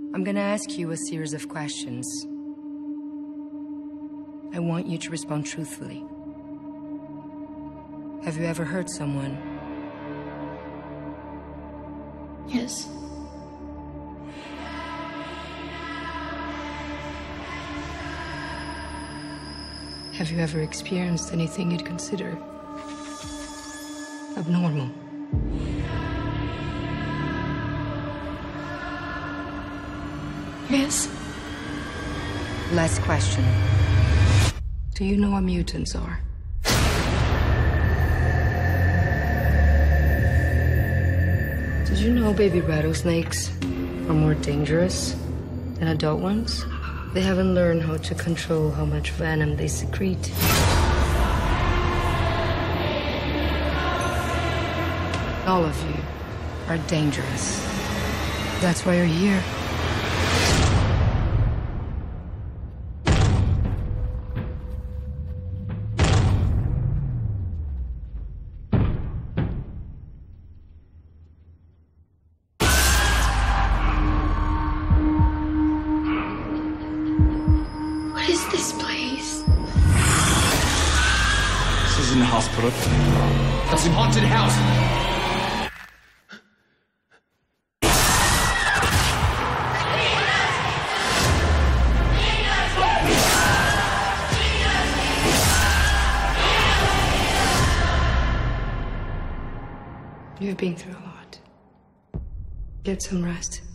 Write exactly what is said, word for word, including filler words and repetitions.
I'm gonna ask you a series of questions. I want you to respond truthfully. Have you ever hurt someone? Yes. Have you ever experienced anything you'd consider abnormal? Yes. Last question. Do you know what mutants are? Did you know baby rattlesnakes are more dangerous than adult ones? They haven't learned how to control how much venom they secrete. All of you are dangerous. That's why you're here. What is this place? This isn't a hospital. It's a haunted house. You've been through a lot. Get some rest.